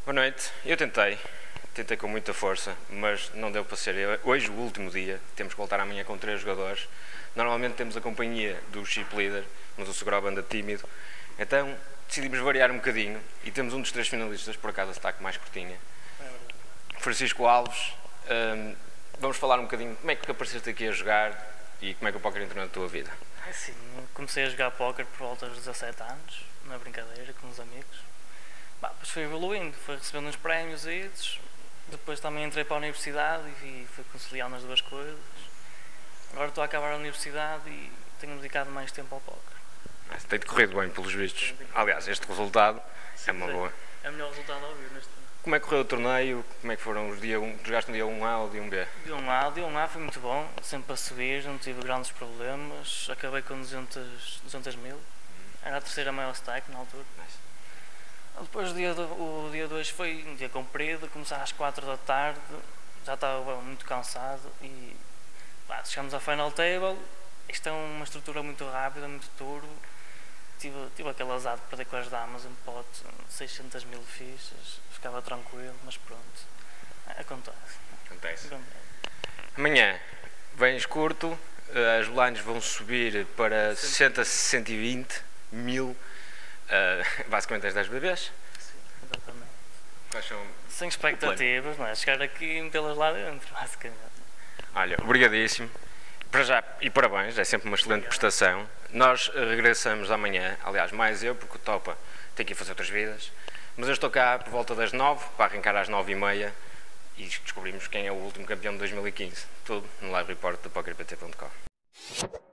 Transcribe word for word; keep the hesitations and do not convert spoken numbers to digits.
Boa noite. Eu tentei, tentei com muita força, mas não deu para ser hoje o último dia. Temos que voltar amanhã com três jogadores. Normalmente temos a companhia do chip leader, mas o Segurova anda tímido. Então decidimos variar um bocadinho e temos um dos três finalistas, por acaso está com mais curtinha. Francisco Alves. Um, vamos falar um bocadinho como é que apareceste aqui a jogar e como é que o póquer entrou na tua vida. É assim, comecei a jogar póquer por volta dos dezassete anos, na brincadeira, com os amigos. Bah, depois fui evoluindo, fui recebendo uns prémios e depois também entrei para a universidade e fui conciliar nas duas coisas. Agora estou a acabar a universidade e tenho dedicado mais tempo ao póquer. Mas tem decorrido bem, pelos vistos. Aliás, este resultado Sim, é uma boa. É o melhor resultado a ouvir neste momento. Como é que correu o torneio? Como é que foram os dias um? Jogaste no dia um A ou dia um B? Dia um A, dia um A foi muito bom, sempre a subir, não tive grandes problemas. Acabei com duzentos mil, era a terceira maior stack na altura. Nice. Depois o dia, do, o dia dois foi um dia comprido, começar às quatro da tarde, já estava muito cansado e pá, chegamos à final table. Isto é uma estrutura muito rápida, muito turbo. Tive, tive aquele azar de perder com as damas um pote, seiscentas mil fichas, ficava tranquilo, mas pronto, acontece. Acontece. Acontece. Amanhã vens curto, as blinds vão subir para sessenta, cento e vinte mil, uh, basicamente as dez bebês. Sim, exatamente. Quais são? Sem expectativas, não é? Chegar aqui e metê-las lá dentro, basicamente. Olha, obrigadíssimo. Para já, e parabéns, é sempre uma excelente prestação. Nós regressamos amanhã, aliás, mais eu, porque o Topa tem que ir fazer outras vidas. Mas eu estou cá por volta das nove, para arrancar às nove e meia e descobrimos quem é o último campeão de dois mil e quinze. Tudo no live report do poker p t ponto com.